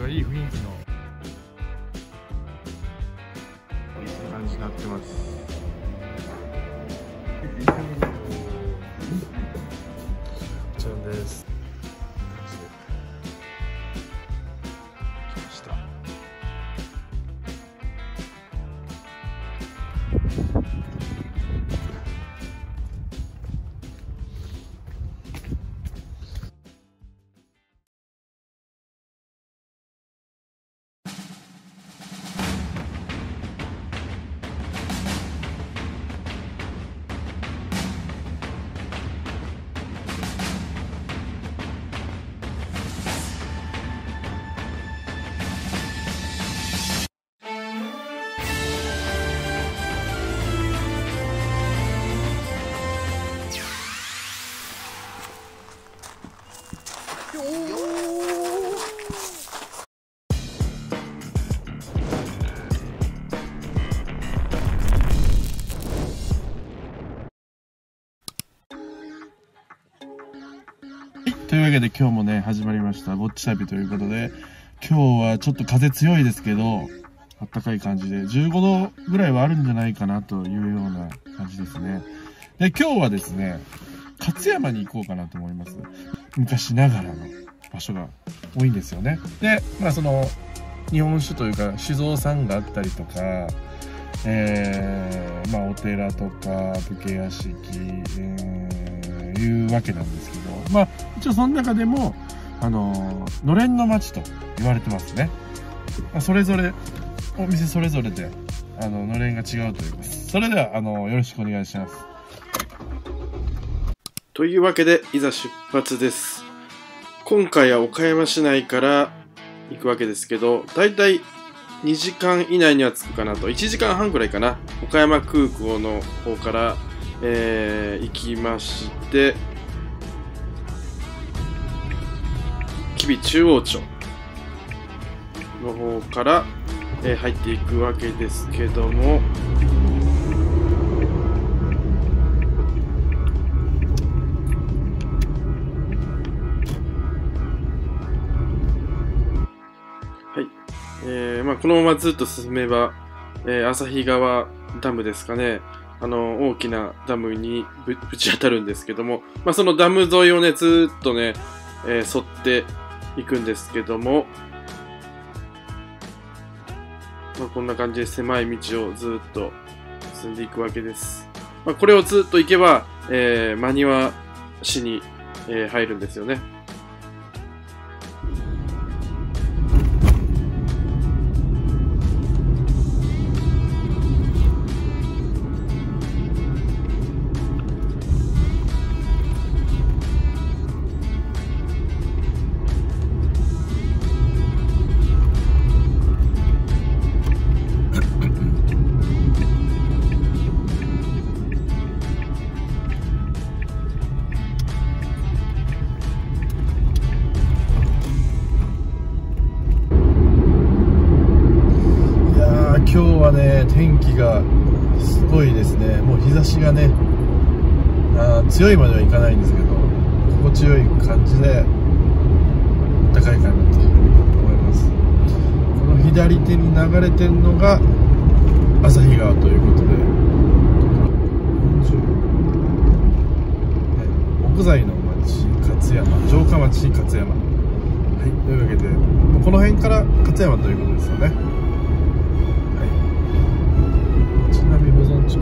がいい雰囲気の感じになってます。こちらです。来ました。というわけで今日もね始まりましたぼっち旅ということで、今日はちょっと風強いですけどあったかい感じで15度ぐらいはあるんじゃないかなというような感じですね。で今日はですね勝山に行こうかなと思います。昔ながらの場所が多いんですよね。でその日本酒というか酒造さんがあったりとか、お寺とか武家屋敷、いうわけなんですけど、一応その中でものれんの町と言われてますね。それぞれお店それぞれでのれんが違うということです。それではよろしくお願いします。というわけでいざ出発です。今回は岡山市内から行くわけですけど、だいたい2時間以内には着くかなと、1時間半くらいかな。岡山空港の方から、行きまして、吉備中央町の方から、入っていくわけですけども、このままずっと進めば、旭川ダムですかね、大きなダムにぶち当たるんですけども、そのダム沿いをね、ずっとね、沿っていくんですけども、こんな感じで狭い道をずっと進んでいくわけです。これをずっと行けば、真庭市に、入るんですよね。今日はね天気がすごいですね。もう日差しがね強いまではいかないんですけど心地よい感じで暖かいかなと思います。この左手に流れてるのが旭川ということで、木材の町勝山、城下町勝山、はい、というわけでこの辺から勝山ということですよね。ちなみに保存地区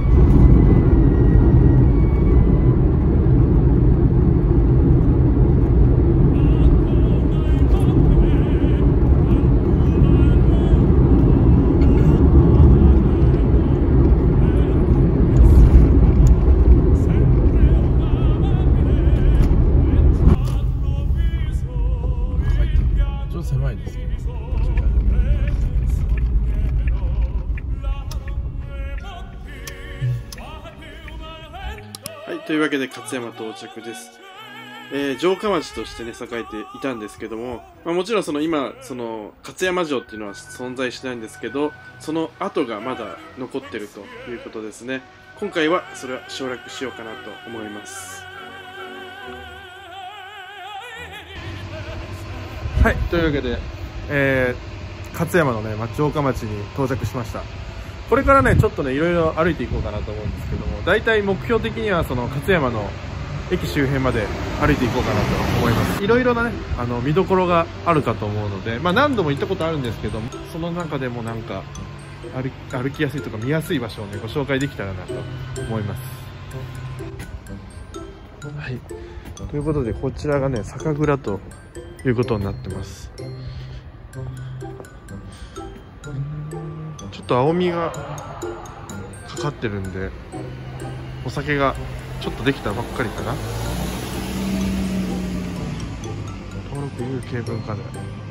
ちょっと狭いですけど、はい、というわけで勝山到着です。城下町としてね栄えていたんですけども、もちろん今勝山城っていうのは存在しないんですけど、その跡がまだ残ってるということですね。今回はそれは省略しようかなと思います。はい、というわけで、 勝山のね城下町に到着しました。これからねちょっとねいろいろ歩いていこうかなと思うんですけども、だいたい目標的にはその勝山の駅周辺まで歩いていこうかなと思います。いろいろなね見どころがあるかと思うので、何度も行ったことあるんですけども、その中でもなんか歩きやすいとか見やすい場所をねご紹介できたらなと思います。はい、ということでこちらがね酒蔵ということになってます。ちょっと青みがかかってるんで、お酒がちょっとできたばっかりかな。登録有形文化財。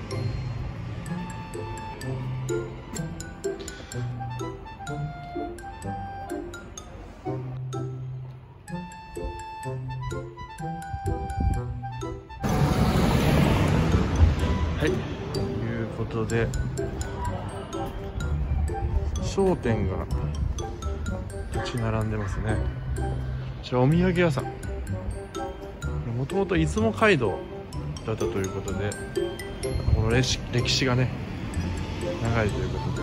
はい、ということで商店が立ち並んでますね。こちらお土産屋さん、もともと出雲街道だったということで、この歴史がね長いということで、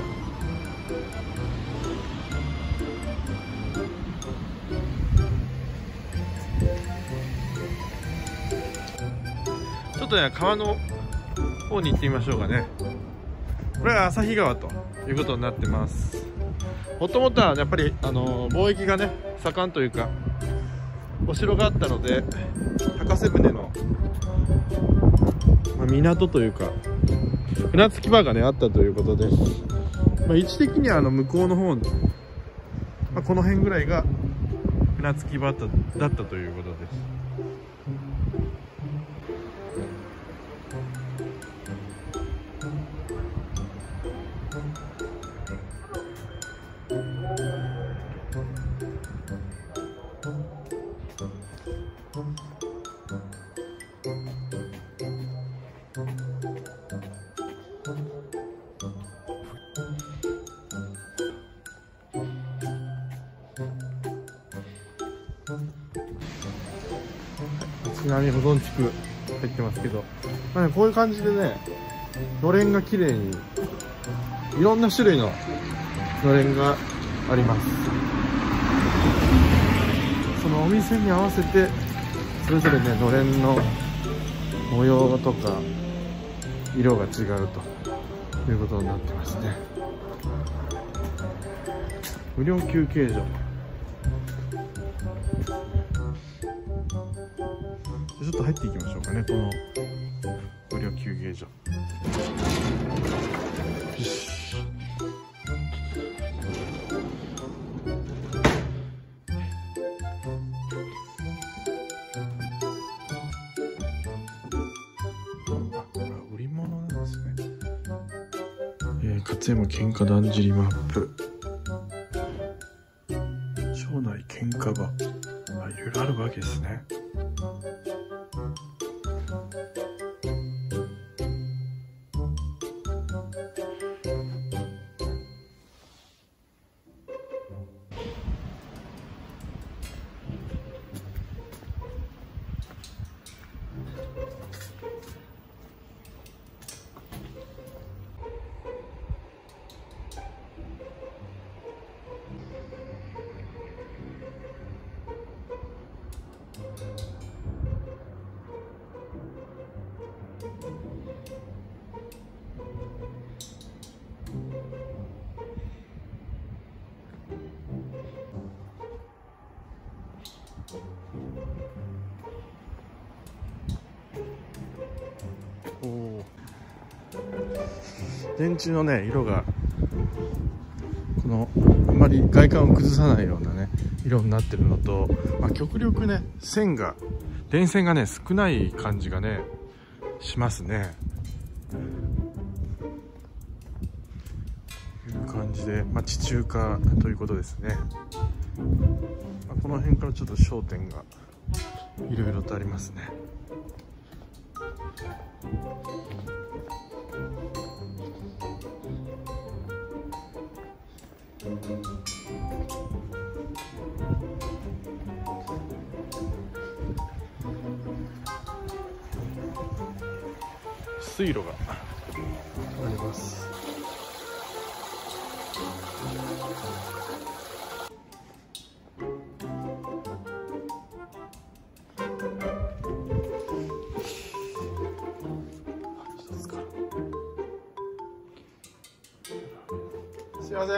ちょっとね川の方に行ってみましょうかね。これは旭川ということになってます。もともとはやっぱり貿易がね盛んというか、お城があったので高瀬船の、港というか船着き場がねあったということで、位置的には向こうの方、この辺ぐらいが船着き場だったということです。津波保存地区入ってますけど、こういう感じでねのれんが綺麗にいろんな種類ののれんがあります。そのお店に合わせてそれぞれねのれんの模様とか色が違うということになってますね。無料休憩所、ちょっと入っていきましょうかね、この無料休憩所。よし、売り物なんですね。勝山喧嘩だんじりマップ、庄内喧嘩場、いろいろあるわけですね。電柱のね色がこのあんまり外観を崩さないようなね色になってるのと、極力ね電線がね少ない感じがねしますね。という感じで、地中化ということですね。この辺からちょっと商店がいろいろとありますね。水路があります。すいませ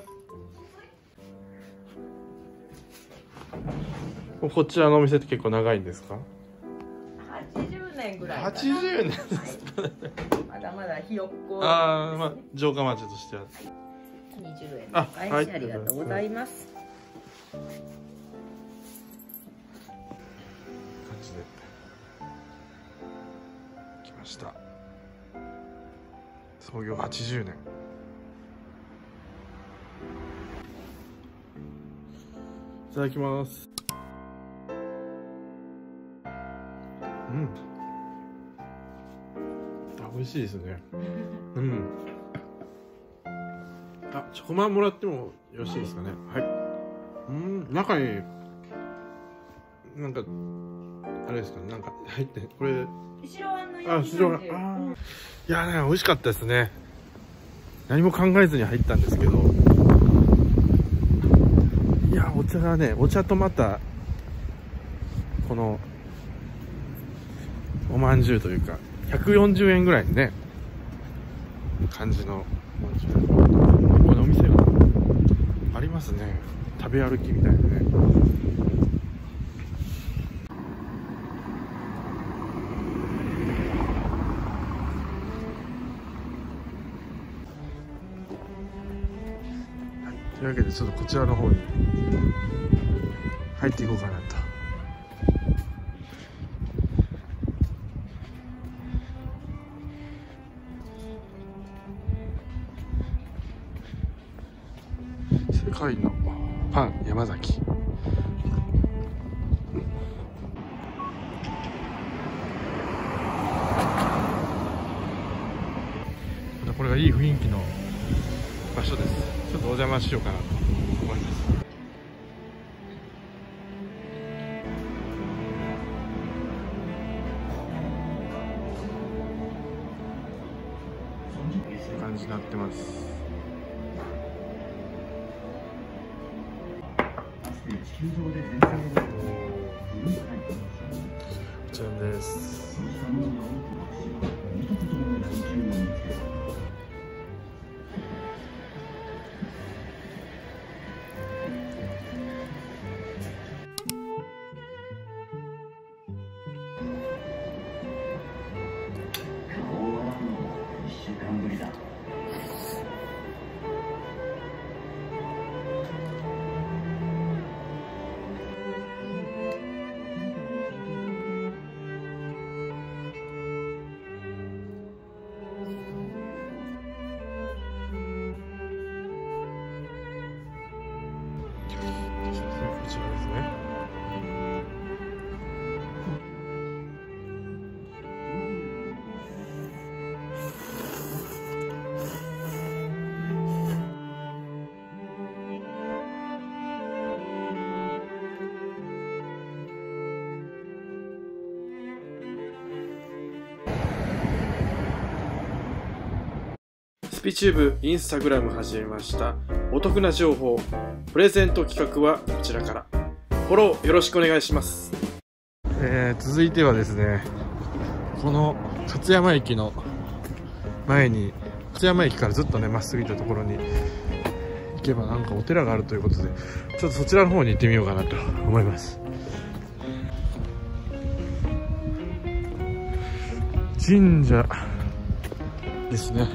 ん。こちらのお店って結構長いんですか ？80年ぐらい。 80年ですかね。 まだまだひよっこ。 ああ、まあ城下町としては。 20円。 あ、 はい、ありがとうございます。 感じで来ました。創業80年。いただきます。うん。あ、美味しいですね。うん。あ、チョコマンもらってもよろしいですかね。はい。中になんかあれですかね、なんか入ってこれ。 白あんのあ、白あん。いやね、美味しかったですね。何も考えずに入ったんですけど。いや、お茶がね、お茶とまたこのおまんじゅうというか140円ぐらいのね感じのおまんじゅう。このお店がありますね。食べ歩きみたいなね。というわけでちょっとこちらの方に入っていこうかなと。世界のパン山崎。これがいい雰囲気の場所です。ちょっとお邪魔しようかなと思います。こういう感じになってます。こちらです。こちらですね。スピチューブインスタグラム始めました。お得な情報プレゼント企画はこちらから。フォローよろしくお願いします。続いてはですね、この勝山駅の前に、勝山駅からずっとねまっすぐ行ったところに行けばなんかお寺があるということで、ちょっとそちらの方に行ってみようかなと思います。神社ですね。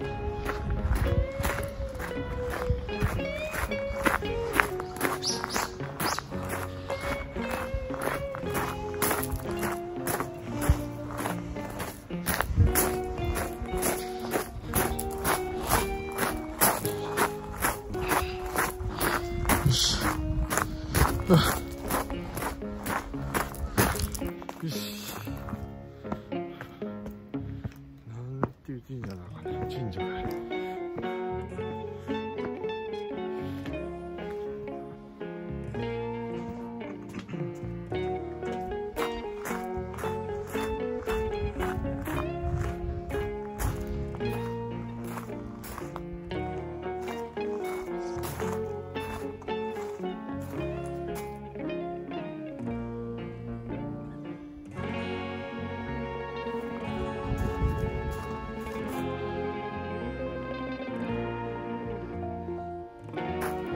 よし。よし。なんていう神社なのかね、神社。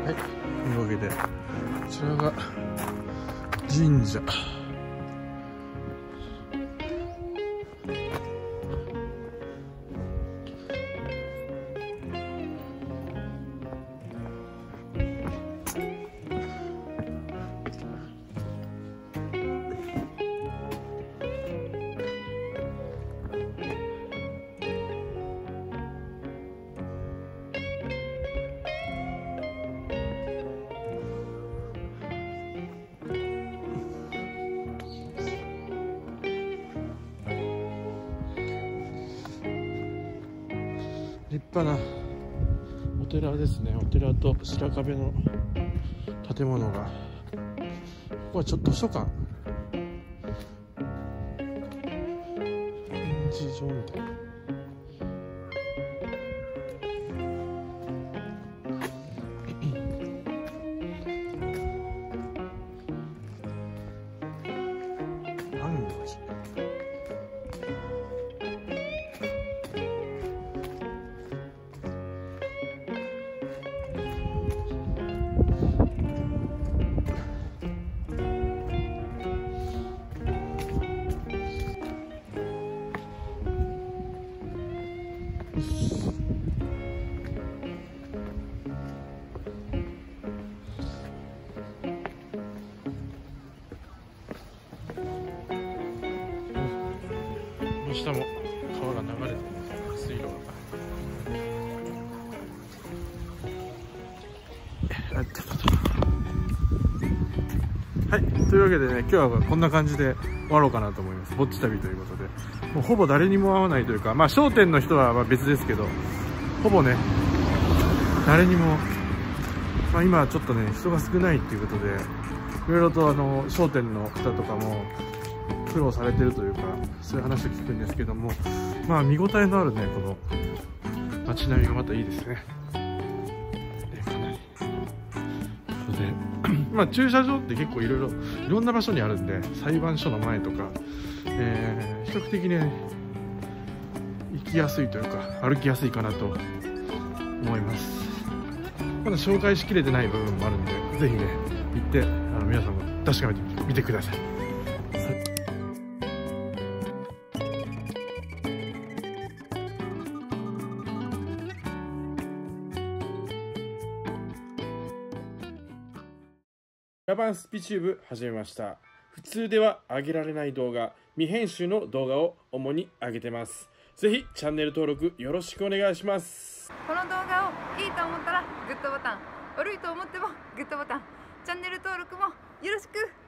はい、というわけでこちらが神社。立派なお寺ですね。お寺と白壁の建物が。ここはちょっと図書館、展示場みたいな。安行寺。この下も川が流れてる水路が。はい、というわけでね、今日はこんな感じで終わろうかなと思います。ぼっち旅ということで、もうほぼ誰にも会わないというか、まあ商店の人はまあ別ですけど、ほぼね誰にも、まあ、今はちょっとね人が少ないっていうことで、いろいろと商店の方とかも苦労されてるというか、そういう話を聞くんですけども、まあ見応えのあるねこの街並みがまたいいですね。でかなりでまあ駐車場って結構いろんな場所にあるんで、裁判所の前とか、比較的ね行きやすいというか歩きやすいかなと思います。まだ紹介しきれてない部分もあるんで、ぜひね行って皆さんも確かめてみてください。ラバンスピチューブ始めました。普通では上げられない動画、未編集の動画を主に上げてます。ぜひチャンネル登録よろしくお願いします。 この動画をいいと思ったらグッドボタン、悪いと思ってもグッドボタン、チャンネル登録もよろしく。